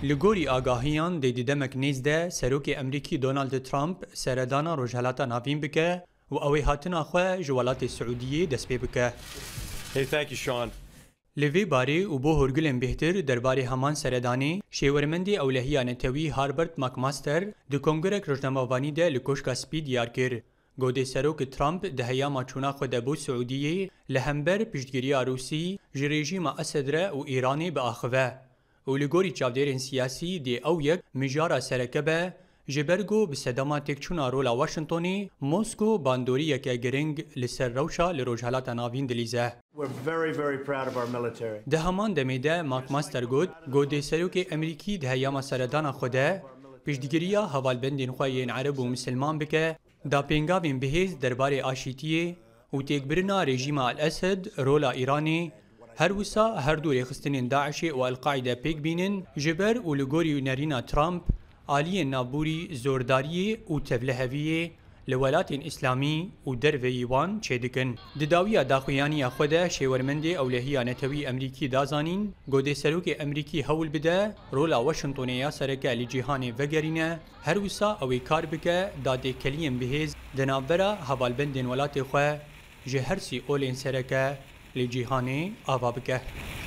لگوری آگاهیان دی دمک نیزده سروک امریکی دونالد ترامپ سردانا روجهلاتا ناوین بکه و اوی هاتنا خواه جوالات سعودیه دست پی بکه. Hey, thank you, Sean. لوی باری و بو هرگلن بهتر درباره همان سردانی شیورمندی اولهیان توی هاربرت ماکماستر دو کنگرک روزنامه‌وانی ده لکوشکا سپی دیار کرد. گوده سروک ترامپ ده هیاما چونا خود بو سعودیه لهمبر پشتگیری روسی جریجیم اسد و ایرانی به آخوه. و لگوری چاودرین سیاسی دی او یک مجارا سرکبه جبرگو به صدامه تکچونا رولا واشنطنی موسکو باندوری یک گرنگ لسر روشا لروجهلات ناوین دلیزه. ده همان دمیده ماکماستر گوده سروک امریکی ده هیاما سردان خوده پیشدگیریا حوالبندین خواهین عرب و مسلمان بکه دا پینگاوین بهیز درباره آشیتیه و تکبرنا رژیم الاسد رولا ایرانی هر وسا هر دور خستنین داعش و القاعده پیک بینن جبر و لگوری نرینا ترامپ آلی نابوری زورداری و تبلهویه لولات اسلامی و درویوان چیدکن. دداوی داخویانی خود شیورمند اولهی نتوی امریکی دازانین گوده سروک امریکی هول بده رولا واشنطنیا سرکه لجیهان وگرینه هر وسا اوی کار بکه داده کلیم بهیز دنابرا حوالبندین ولات خواه جهرسی اولین سرکه لجیهان آوا بکه.